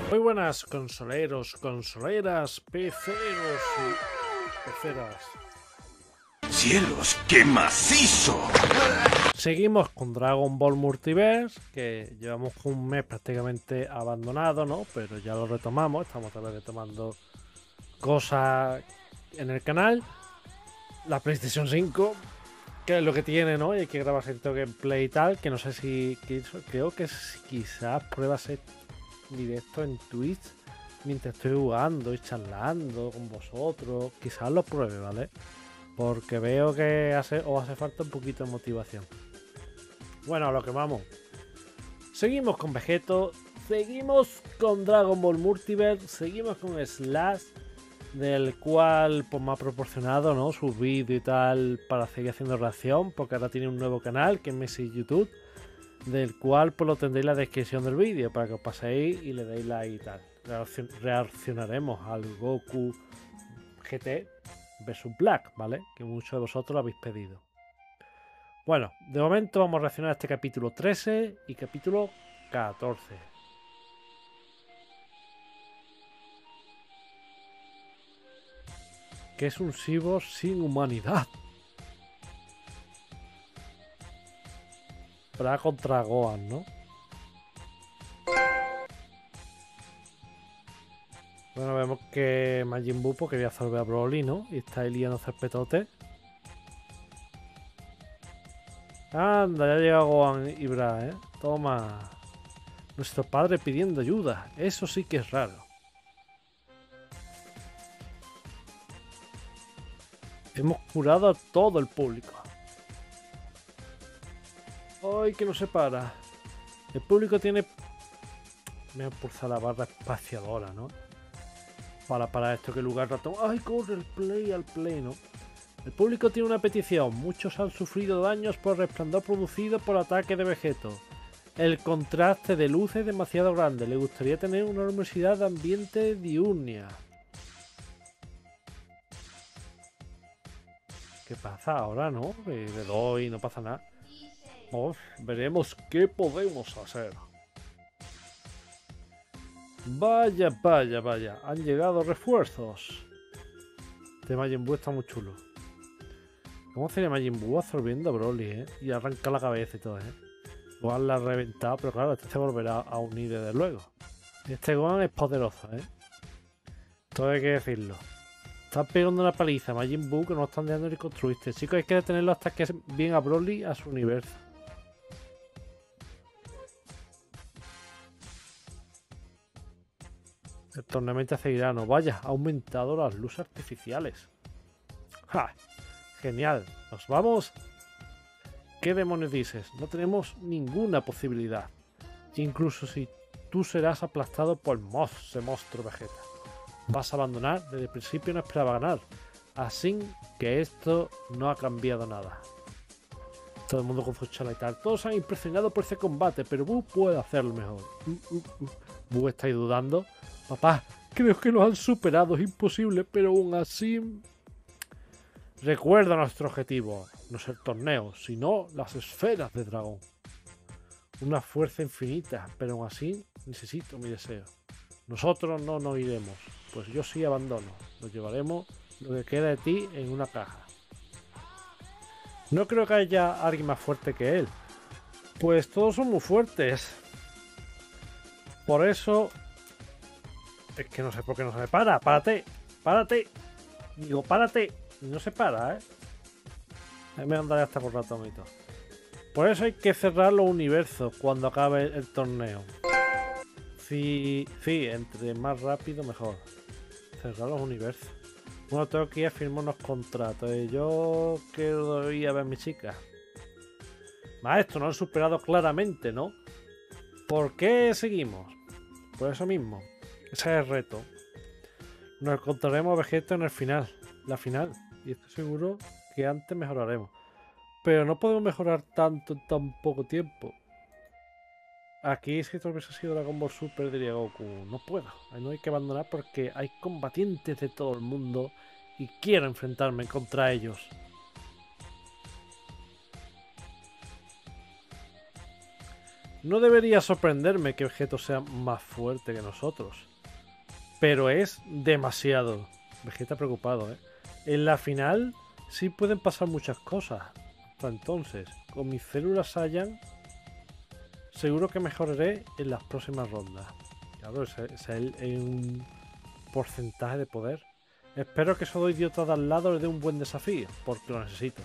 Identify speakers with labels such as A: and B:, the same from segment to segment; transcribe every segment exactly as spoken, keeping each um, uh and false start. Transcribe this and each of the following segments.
A: Muy buenas, consoleros, consoleras, peceros y peceras.
B: ¡Cielos, qué macizo!
A: Seguimos con Dragon Ball Multiverse, que llevamos un mes prácticamente abandonado, ¿no? Pero ya lo retomamos, estamos otra vez retomando cosas en el canal. La PlayStation cinco, que es lo que tiene, ¿no? Y hay que grabar cierto gameplay y tal, que no sé si... que- creo que es- quizás pruebas en directo en Twitch mientras estoy jugando y charlando con vosotros. Quizás lo pruebe, ¿vale? Porque veo que hace, os hace falta un poquito de motivación. Bueno, a lo que vamos. Seguimos con Vegeto, seguimos con Dragon Ball Multiverse, seguimos con Slash, del cual pues, me ha proporcionado, ¿no?, sus vídeos y tal para seguir haciendo reacción, porque ahora tiene un nuevo canal que es Messi YouTube, del cual pues lo tendréis en la descripción del vídeo para que os paséis y le deis like y tal. Reaccion- reaccionaremos al Goku G T versus Black, ¿vale? Que muchos de vosotros lo habéis pedido. Bueno, de momento vamos a reaccionar a este capítulo trece y capítulo catorce. Que es un cyborg sin humanidad. Para contra Gohan, ¿no? Bueno, vemos que Majin Buu pues, quería absorber a Broly, ¿no? Y está ahí liando petote. Anda, ya llega Gohan y Bra, ¿eh? Toma. Nuestro padre pidiendo ayuda. Eso sí que es raro. Hemos curado a todo el público. ¡Ay, que no se para! El público tiene... Me ha pulsado la barra espaciadora, ¿no? Para para esto, que lugar ratón. ¡Ay, corre el play al play, ¿no? El público tiene una petición. Muchos han sufrido daños por resplandor producido por ataque de Vegeto. El contraste de luz es demasiado grande. Le gustaría tener una luminosidad de ambiente diurna. ¿Qué pasa ahora, no? Eh, Le doy y no pasa nada. Uf, veremos qué podemos hacer. Vaya, vaya, vaya. Han llegado refuerzos. Este Majin Buu está muy chulo. ¿Cómo sería Majin Buu absorbiendo a Broly, eh? Y arranca la cabeza y todo, eh. Gohan la ha reventado, pero claro, este se volverá a unir desde luego. Este Gohan es poderoso, eh. Todo hay que decirlo. Están pegando una paliza a Majin Buu que no están dejando ni construirse. Chicos, hay que detenerlo hasta que bien a Broly a su universo. El tornamento seguirá, no vaya, ha aumentado las luces artificiales. ¡Ja! Genial, ¿nos vamos? ¿Qué demonios dices? No tenemos ninguna posibilidad. Incluso si tú serás aplastado por Moz, ese monstruo Vegeta. Vas a abandonar, desde el principio no esperaba ganar. Así que esto no ha cambiado nada. Todo el mundo con su charla y tal. Todos han impresionado por ese combate, pero Buu puede hacerlo mejor. Uh, uh, uh. Buu está ahí dudando. Papá, creo que nos han superado, es imposible, pero aún así... Recuerda nuestro objetivo, no es el torneo, sino las esferas de dragón. Una fuerza infinita, pero aún así necesito mi deseo. Nosotros no nos iremos, pues yo sí abandono. Nos llevaremos lo que queda de ti en una caja. No creo que haya alguien más fuerte que él, pues todos son muy fuertes. Por eso... Es que no sé por qué no se me para. ¡Párate! ¡Párate! Digo, párate. Y no se para, ¿eh? A mí me andaré hasta por ratón y todo. Por eso hay que cerrar los universos cuando acabe el torneo. Sí, sí, entre más rápido mejor. Cerrar los universos. Bueno, tengo que ir a firmar unos contratos. Y yo quiero ir a ver a mi chica. Maestro, no han superado claramente, ¿no? ¿Por qué seguimos? Por eso mismo. Ese es el reto. Nos encontraremos a Vegeta en el final. La final. Y estoy seguro que antes mejoraremos. Pero no podemos mejorar tanto en tan poco tiempo. Aquí si esto hubiese sido Dragon Ball Super diría Goku, no puedo. No hay que abandonar porque hay combatientes de todo el mundo y quiero enfrentarme contra ellos. No debería sorprenderme que Vegeta sea más fuerte que nosotros. Pero es demasiado. Vegeta preocupado, ¿eh? En la final sí pueden pasar muchas cosas. Hasta entonces, con mis células Saiyan, seguro que mejoraré en las próximas rondas. Claro, ese es el, el, un porcentaje de poder. Espero que esos dos idiotas de al lado les dé un buen desafío, porque lo necesito.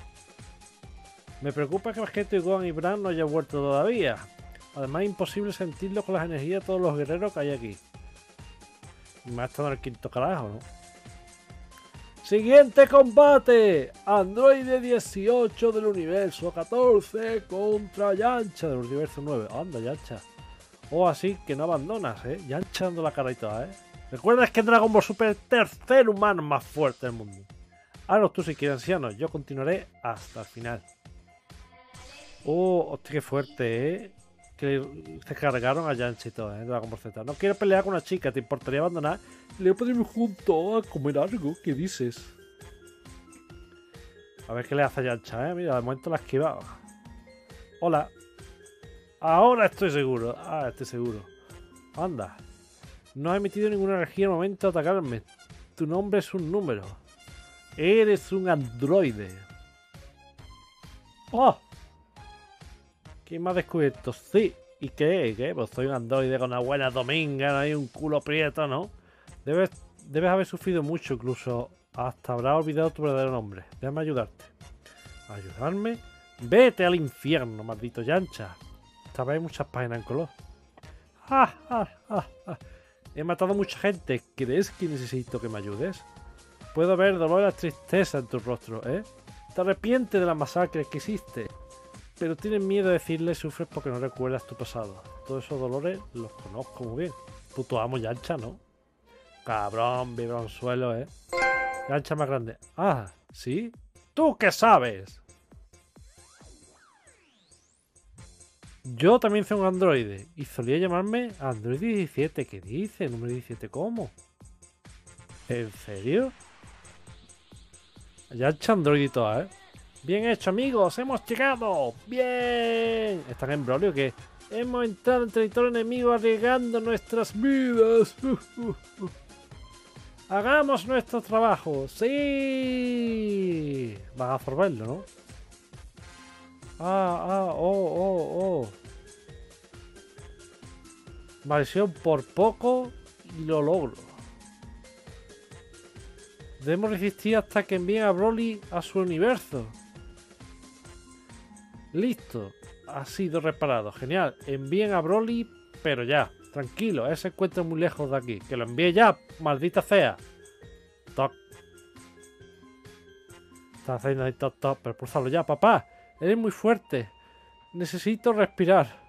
A: Me preocupa que Vegeta y Gohan y Bran no hayan vuelto todavía. Además es imposible sentirlo con las energías de todos los guerreros que hay aquí. Y más estando en el quinto carajo, ¿no? Siguiente combate. Androide dieciocho del universo catorce contra Yamcha del universo nueve. Anda, Yamcha. O así que no abandonas, ¿eh? Yamcha dando la cara y todo, ¿eh? Recuerda que Dragon Ball Super es el tercer humano más fuerte del mundo. Ahora tú si quieres ancianos, yo continuaré hasta el final. Oh, hostia, qué fuerte, ¿eh? Que se cargaron a Yamcha y todo, ¿eh? Dragon Ball Z. No quiero pelear con una chica, ¿te importaría abandonar? Le podemos juntos a comer algo, ¿qué dices? A ver qué le hace a Yamcha, ¿eh? Mira, de momento la ha esquivado. Hola. Ahora estoy seguro. Ah, estoy seguro. Anda. No has emitido ninguna energía al momento de atacarme. Tu nombre es un número. Eres un androide. ¡Oh! ¿Quién me ha descubierto? Sí. ¿Y qué? ¿Qué? Pues soy un androide con una buena dominga, no hay un culo prieto, ¿no? Debes, debes haber sufrido mucho, incluso hasta habrás olvidado tu verdadero nombre. Déjame ayudarte. ¿Ayudarme? Vete al infierno, maldito Yamcha. Esta vez hay muchas páginas en color. ¡Ah, ah, ah, ah! He matado a mucha gente. ¿Crees que necesito que me ayudes? Puedo ver dolor y tristeza en tu rostro, ¿eh? Te arrepientes de la masacre que hiciste. Pero tienes miedo de decirle sufres porque no recuerdas tu pasado. Todos esos dolores los conozco muy bien. Puto amo Yamcha, ¿no? Cabrón, vibronzuelo, ¿eh? Yamcha más grande. Ah, ¿sí? ¿Tú qué sabes? Yo también soy un androide. Y solía llamarme Android diecisiete. ¿Qué dice? ¿Número diecisiete cómo? ¿En serio? Yamcha android y todo, ¿eh? Bien hecho, amigos, hemos llegado. Bien. ¿Están en brolio o qué? Hemos entrado en territorio enemigo arriesgando nuestras vidas. Uh, uh, uh. Hagamos nuestro trabajo. Sí. Van a absorberlo, ¿no? Ah, ah, oh, oh, oh. Maldición por poco y lo logro. Debemos resistir hasta que envíen a Broly a su universo. Listo, ha sido reparado. Genial, envíen a Broly, pero ya. Tranquilo, él se encuentra muy lejos de aquí. Que lo envíe ya, maldita sea. Toc. Está haciendo ahí toc, toc, pero pulsarlo ya, papá. Eres muy fuerte. Necesito respirar.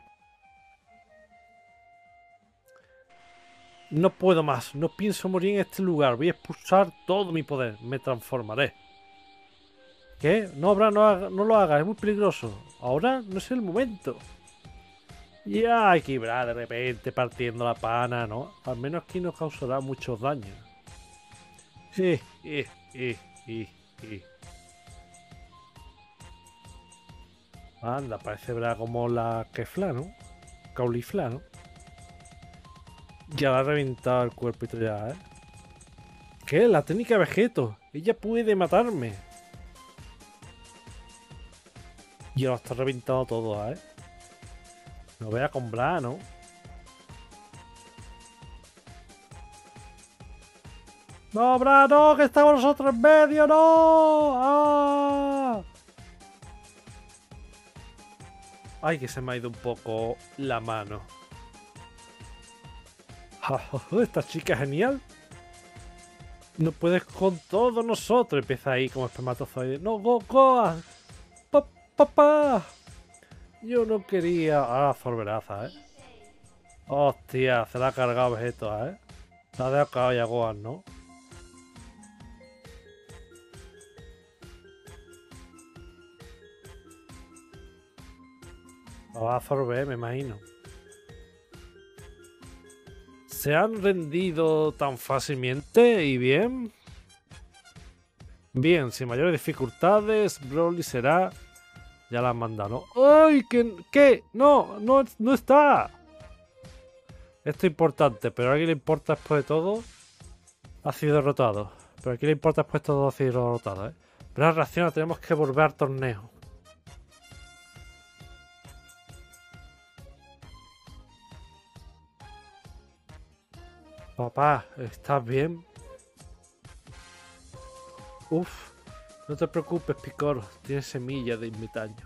A: No puedo más. No pienso morir en este lugar. Voy a expulsar todo mi poder. Me transformaré. ¿Qué? No, Bran, no, haga, no lo hagas. Es muy peligroso. Ahora no es el momento. Ya hay que Bran de repente partiendo la pana, ¿no? Al menos aquí no causará muchos daños. Sí, sí, sí, sí, sí. Anda, parece Bran como la Kefla, ¿no? Caulifla, ¿no? Ya la ha reventado el cuerpo y todo ya, ¿eh? ¿Qué? La técnica de Vegeto. Ella puede matarme. Y ahora está reventado todo, ¿eh? No voy a comprar, ¿no? ¡No, Bran, no! ¡Que estamos nosotros en medio! ¡No! ¡Ah! Ay, que se me ha ido un poco la mano. Esta chica es genial. No puedes con todos nosotros. Empieza ahí como espermatozoide. No, go, go. Pa, papá. Yo no quería. Ah, Forberaza, eh. Hostia, se la ha cargado Vegeta, eh. Se ha dejado ya Gohan, ¿no? Lo va a absorber, me imagino. ¿Se han rendido tan fácilmente y bien? Bien, sin mayores dificultades, Broly será Ya la han mandado, ¿no? ¡Ay! ¿Qué? ¿Qué? No, no, no está. Esto es importante, pero a alguien le importa después de todo. Ha sido derrotado. Pero aquí le importa después de todo ha sido derrotado, ¿eh? Pero la reacción tenemos que volver al torneo. Papá, ¿estás bien? Uf, no te preocupes, Picoro. Tienes semillas de ermitaño.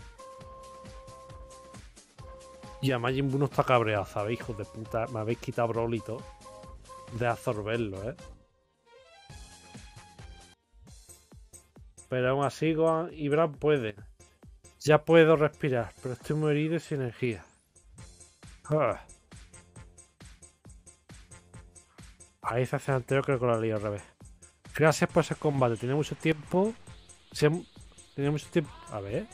A: Y a Majin Buu no está cabreado, ¿sabéis? Hijos de puta. Me habéis quitado Broly y todo. De absorberlo, ¿eh? Pero aún así, Gohan y Bran pueden. Ya puedo respirar, pero estoy muy herido y sin energía. Ah. Ahí se hace anterior, creo que lo leí al revés. Gracias por ese combate. Tenía mucho tiempo. Tenía mucho tiempo. A ver.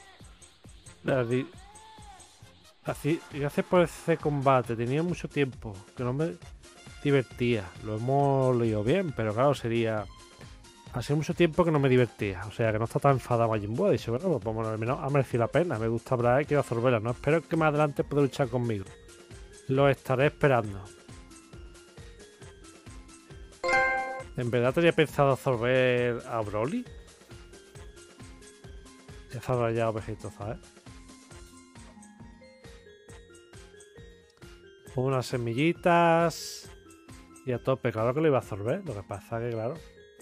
A: Así, gracias por ese combate. Tenía mucho tiempo. Que no me divertía. Lo hemos leído bien, pero claro, sería. Hace mucho tiempo que no me divertía. O sea, que no está tan enfadado Majin Buu. Dice, bueno, pues vamos, al menos ha merecido la pena. Me gusta Bran y quiero absorberla. No espero que más adelante pueda luchar conmigo. Lo estaré esperando. ¿En verdad tenía pensado absorber a Broly? Ya se ha rayado Vegito, ¿sabes? Unas semillitas. Y a tope, claro que lo iba a absorber. Lo que pasa que, claro.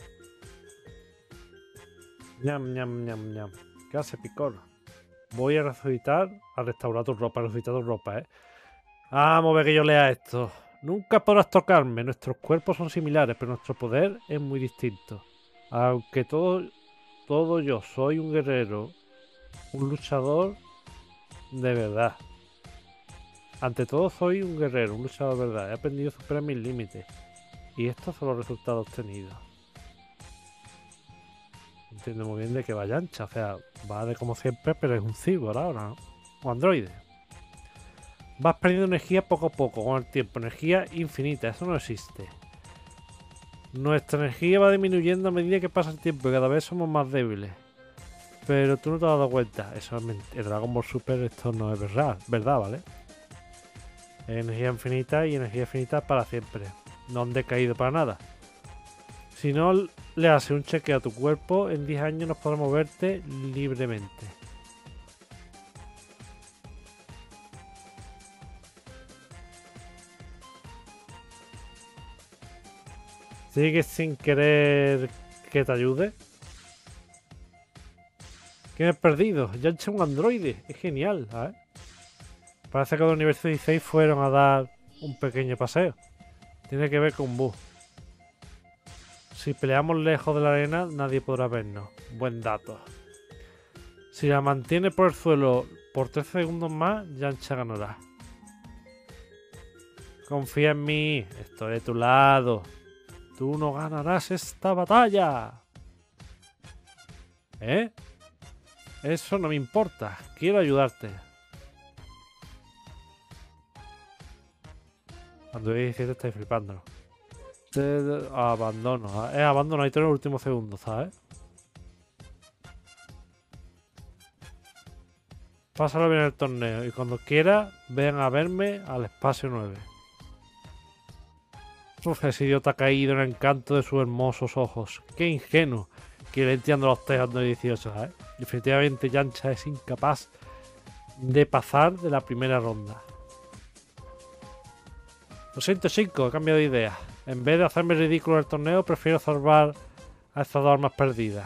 A: Ñam, ñam, ñam, ñam. ¿Qué hace, Picoro? Voy a resucitar, a restaurar tu ropa, a resucitar tu ropa, ¿eh? Vamos a ver que yo lea esto. Nunca podrás tocarme. Nuestros cuerpos son similares, pero nuestro poder es muy distinto. Aunque todo, todo yo soy un guerrero, un luchador de verdad. Ante todo soy un guerrero, un luchador de verdad. He aprendido a superar mis límites. Y estos son los resultados obtenidos. No entiendo muy bien de que vaya ancha. O sea, va de como siempre, pero es un cyborg ahora, ¿no? O androide. Vas perdiendo energía poco a poco con el tiempo. Energía infinita, eso no existe. Nuestra energía va disminuyendo a medida que pasa el tiempo y cada vez somos más débiles. Pero tú no te has dado cuenta. Eso es mentira. En Dragon Ball Super esto no es verdad, verdad, ¿vale? Energía infinita y energía infinita para siempre. No han decaído para nada. Si no le haces un chequeo a tu cuerpo, en diez años nos podremos moverte libremente. ¿Sigues sin querer que te ayude? ¿Qué me he perdido? Ya he hecho un androide. Es genial, ¿sabes? Parece que los universo dieciséis fueron a dar un pequeño paseo. Tiene que ver con Buu. Si peleamos lejos de la arena, nadie podrá vernos. Buen dato. Si la mantiene por el suelo por tres segundos más, Yamcha ganará. Confía en mí. Estoy de tu lado. Tú no ganarás esta batalla. ¿Eh? Eso no me importa. Quiero ayudarte. Cuando diecisiete estáis flipándolo. Abandono. Es abandono. Ahí tengo el último segundo, ¿sabes? Pásalo bien el torneo. Y cuando quiera, ven a verme al espacio nueve. Uf, ese idiota ha caído en el encanto de sus hermosos ojos. Qué ingenuo. Que le entiendo los tejas de dieciocho, ¿sabes? Definitivamente Yamcha es incapaz de pasar de la primera ronda. Lo siento, chicos, he cambiado de idea. En vez de hacerme ridículo en el torneo, prefiero salvar a estas dos armas perdidas.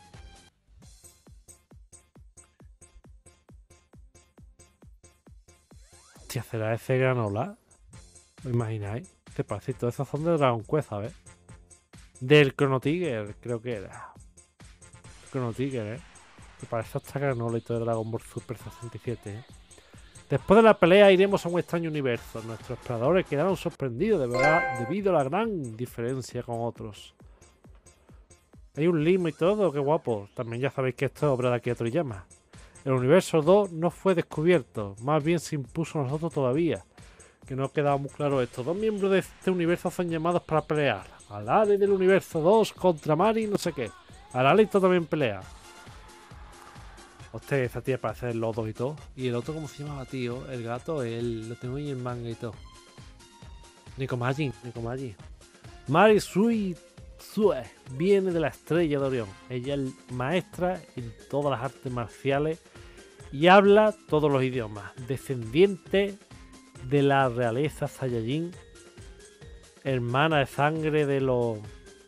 A: Hostia, ¿será ese granola? ¿Lo imagináis? Te parece, todas esas son de Dragon Quest, ¿sabes? Del Chrono Trigger, creo que era. Chrono Trigger, ¿eh? Me parece hasta granola y todo de Dragon Ball Super sesenta y siete, ¿eh? Después de la pelea iremos a un extraño universo. Nuestros exploradores quedaron sorprendidos de verdad debido a la gran diferencia con otros. Hay un limo y todo, qué guapo. También ya sabéis que esto es obra de Akira Toriyama. El universo dos no fue descubierto, más bien se impuso a nosotros todavía. Que no ha quedado muy claro esto. Dos miembros de este universo son llamados para pelear. Alare del universo dos contra Mari no sé qué. Alalito también pelea. Hostia, esa tía parece el lodo y todo. Y el otro, ¿cómo se llamaba, tío? El gato, él lo tengo ahí en manga y todo. Nikomajin, Nikomajin. Mari Sui Sue viene de la estrella de Orión. Ella es maestra en todas las artes marciales y habla todos los idiomas. Descendiente de la realeza Saiyajin, hermana de sangre de los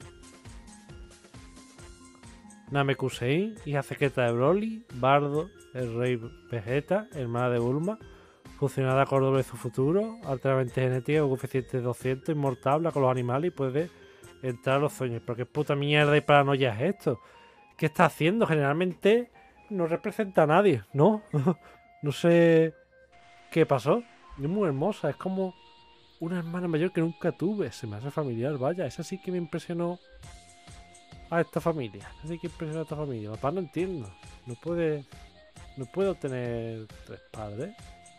A: Namekusein, hija secreta de Broly, Bardo, el rey Vegeta, hermana de Bulma, fusionada con doble de su futuro, altamente genética, con coeficiente doscientos, inmortal, habla con los animales y puede entrar a los sueños. Pero qué puta mierda y paranoia es esto. ¿Qué está haciendo? Generalmente no representa a nadie, ¿no? No sé qué pasó. Es muy hermosa, es como una hermana mayor que nunca tuve. Se me hace familiar, vaya. Esa sí que me impresionó a esta familia. Esa sí que impresionó a esta familia. Papá, no entiendo. No puede. No puedo tener tres padres.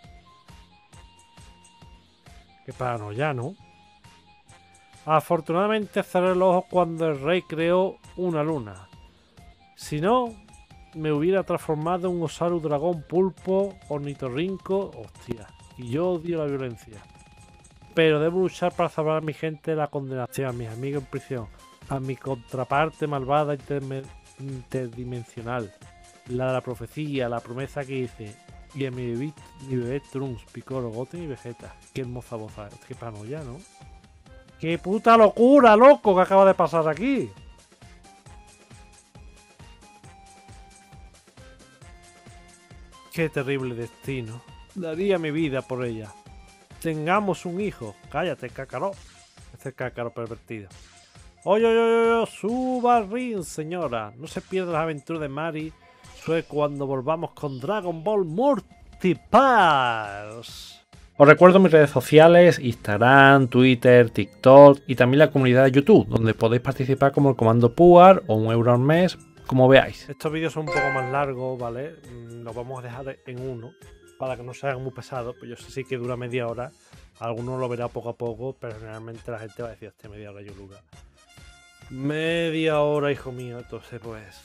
A: Qué paranoia, ¿no? Afortunadamente cerré los ojos cuando el rey creó una luna. Si no, me hubiera transformado en un Osaru dragón pulpo, ornitorrinco. Hostia. Y yo odio la violencia. Pero debo luchar para salvar a mi gente de la condenación, a mis amigos en prisión, a mi contraparte malvada interdimensional, la de la profecía, la promesa que hice, y a mi bebé, mi bebé Trunks, Piccolo, Goten y Vegeta. Qué hermosa voz, ¿sabes? Qué paranoia, ¿no? ¡Qué puta locura, loco, que acaba de pasar aquí! ¡Qué terrible destino! Daría mi vida por ella. Tengamos un hijo. Cállate, cácaro. Este cácaro pervertido. Oye, oye, oye, oye, suba ring, señora. No se pierda las aventuras de Mari Sue cuando volvamos con Dragon Ball Multipass. Os recuerdo mis redes sociales, Instagram, Twitter, TikTok y también la comunidad de YouTube, donde podéis participar como el comando Puar o un euro al mes, como veáis. Estos vídeos son un poco más largos, ¿vale? Los vamos a dejar en uno, para que no se hagan muy pesados, pues yo sé sí que dura media hora. Alguno lo verá poco a poco, pero generalmente la gente va a decir, hostia, media hora yo lugar. Media hora, hijo mío, entonces pues...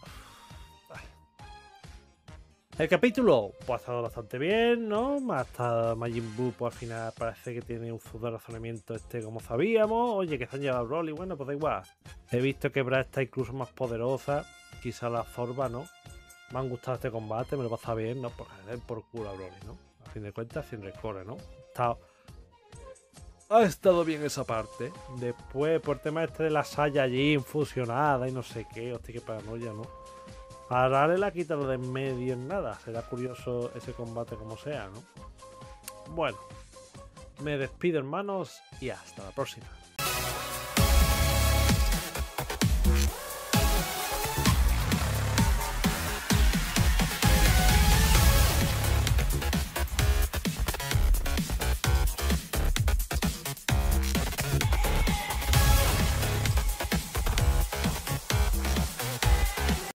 A: El capítulo pues, ha estado bastante bien, ¿no? Hasta Majin Buu pues, al final parece que tiene un de razonamiento este como sabíamos. Oye, que se han llevado a Broly, bueno, pues da igual. He visto que Bra está incluso más poderosa, quizá la Zorba, ¿no? Me han gustado este combate, me lo pasa bien, ¿no? Porque le den por culo a Broly, ¿no? A fin de cuentas, sin recorre, ¿no? Está... Ha estado bien esa parte. Después, por el tema este de la Saiyajin fusionada y no sé qué, hostia, qué paranoia, ¿no? Ahora le la ha quitado de en medio en nada. Será curioso ese combate como sea, ¿no? Bueno, me despido, hermanos, y hasta la próxima.